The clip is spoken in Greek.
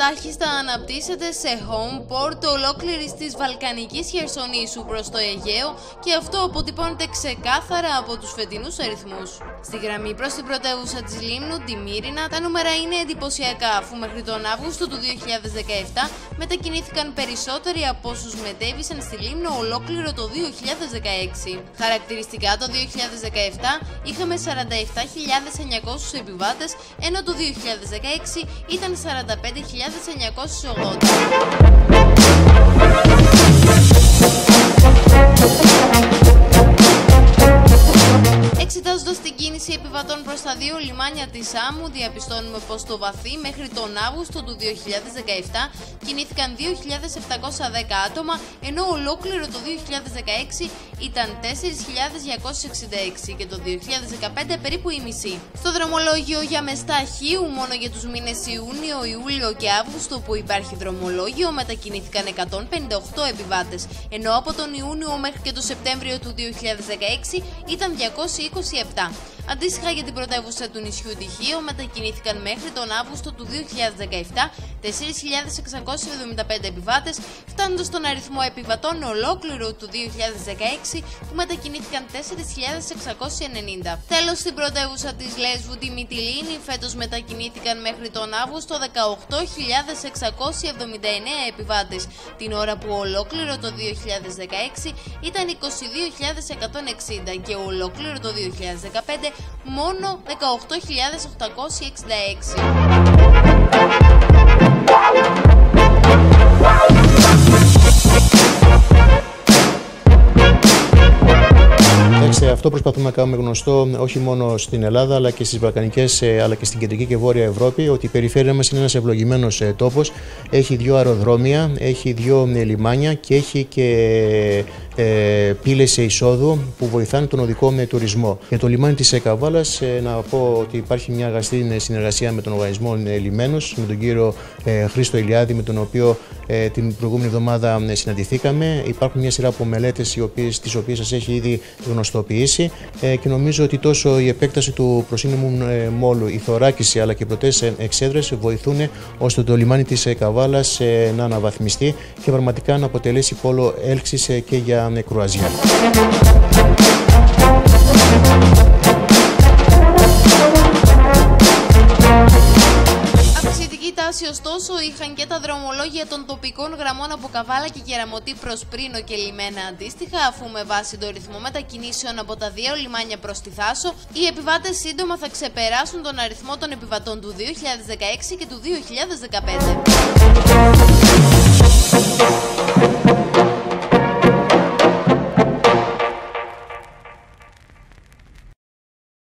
τάχιστα αναπτύσσεται σε home port ολόκληρης της Βαλκανικής Χερσονήσου προς το Αιγαίο και αυτό αποτυπώνεται ξεκάθαρα από τους φετινούς αριθμούς. Στη γραμμή προς την πρωτεύουσα της Λίμνου, τη Μύρινα, τα νούμερα είναι εντυπωσιακά, αφού μέχρι τον Αύγουστο του 2017 μετακινήθηκαν περισσότεροι από όσους μετέβησαν στη Λίμνο ολόκληρο το 2016. Χαρακτηριστικά, το 2017 είχαμε 47.900 επιβάτες, ενώ το 2016 ήταν 45.980. Εξετάζοντας την κίνηση επιβατών προς τα δύο λιμάνια της Άμμου, διαπιστώνουμε πως το βαθύ μέχρι τον Αύγουστο του 2017 κινήθηκαν 2.710 άτομα, ενώ ολόκληρο το 2016 ήταν 4.266 και το 2015 περίπου η μισή. Στο δρομολόγιο για μεστά Χίου, μόνο για τους μήνες Ιούνιο, Ιούλιο και Αύγουστο που υπάρχει δρομολόγιο, μετακινήθηκαν 158 επιβάτες, ενώ από τον Ιούνιο μέχρι και το Σεπτέμβριο του 2016 ήταν 227. Αντίστοιχα, για την πρωτεύουσα του νησιού τη Χίο μετακινήθηκαν μέχρι τον Αύγουστο του 2017 4.675 επιβάτες, φτάνοντας στον αριθμό επιβατών ολόκληρου του 2016 που μετακινήθηκαν 4.690. Τέλος, στην πρωτεύουσα της Λέσβου, τη Μυτιλήνη, φέτος μετακινήθηκαν μέχρι τον Αύγουστο 18.679 επιβάτες, την ώρα που ολόκληρο το 2016 ήταν 22.160 και ολόκληρο το 2015 μόνο 18.866. Αυτό προσπαθούμε να κάνουμε γνωστό όχι μόνο στην Ελλάδα αλλά και στις Βαλκανικές αλλά και στην κεντρική και βόρεια Ευρώπη, ότι η περιφέρεια μας είναι ένας ευλογημένος τόπος. Έχει δύο αεροδρόμια, έχει δύο λιμάνια και έχει και πύλες εισόδου που βοηθάνε τον οδικό τουρισμό. Για το λιμάνι της Καβάλας να πω ότι υπάρχει μια αγαστή συνεργασία με τον οργανισμό Λιμένος, με τον κύριο Χρήστο Ηλιάδη, με τον οποίο την προηγούμενη εβδομάδα συναντηθήκαμε. Υπάρχουν μια σειρά από μελέτες τις οποίες σας έχει ήδη γνωστοποιήσει και νομίζω ότι τόσο η επέκταση του προσύνομου μόλου, η θωράκιση αλλά και οι πρωτές εξέδρες βοηθούν ώστε το λιμάνι της Καβάλας να αναβαθμιστεί και πραγματικά να αποτελέσει πόλο έλξης και για κρουαζιέρα. Ωστόσο, είχαν και τα δρομολόγια των τοπικών γραμμών από Καβάλα και Κεραμωτή προς Πρίνο και Λιμένα αντίστοιχα, αφού με βάση το ρυθμό μετακινήσεων από τα δύο λιμάνια προς τη Θάσο, οι επιβάτες σύντομα θα ξεπεράσουν τον αριθμό των επιβατών του 2016 και του 2015.